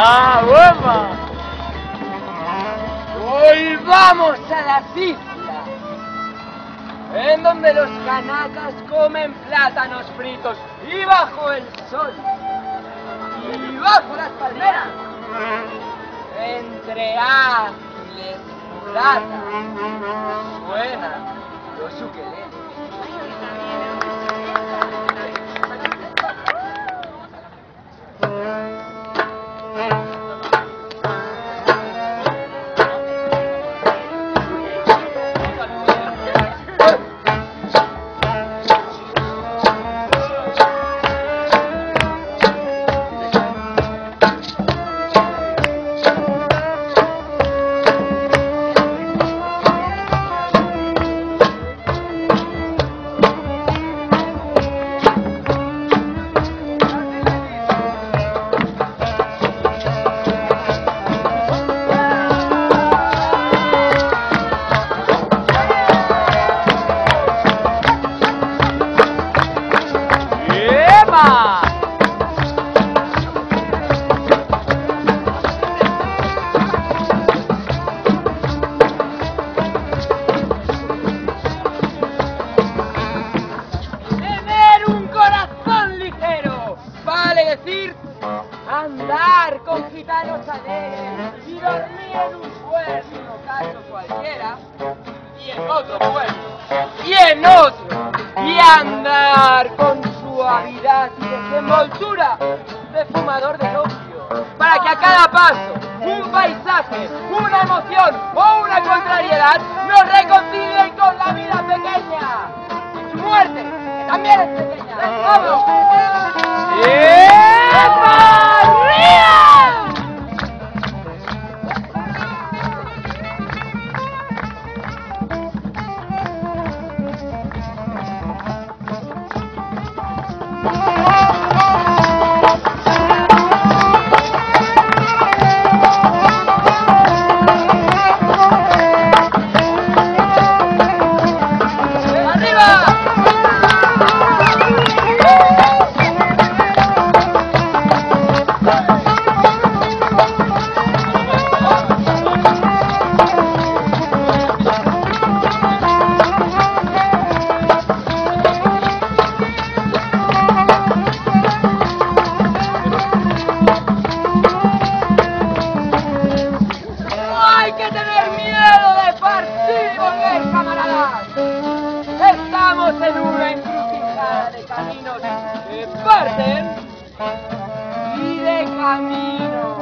¡Ah, hueva! Hoy vamos a la isla, en donde los canacas comen plátanos fritos y bajo el sol, y bajo las palmeras, entre ángeles mulatas, suenan los ukeleles. Andar con gitanos alegres y dormir en un pueblo, caso cualquiera, y en otro pueblo, y en otro, y andar con suavidad y desenvoltura de fumador de opio, para que a cada paso, un paisaje, una emoción o una contrariedad nos reconcilien con la vida pequeña, y su muerte, que también es pequeña. ¡Vamos! Estamos en una encrucijada de caminos que parten y de caminos